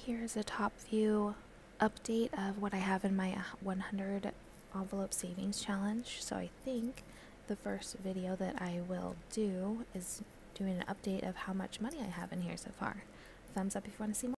Here's a top view update of what I have in my 100 envelope savings challenge. So I think the first video that I will do is doing an update of how much money I have in here so far. Thumbs up if you want to see more.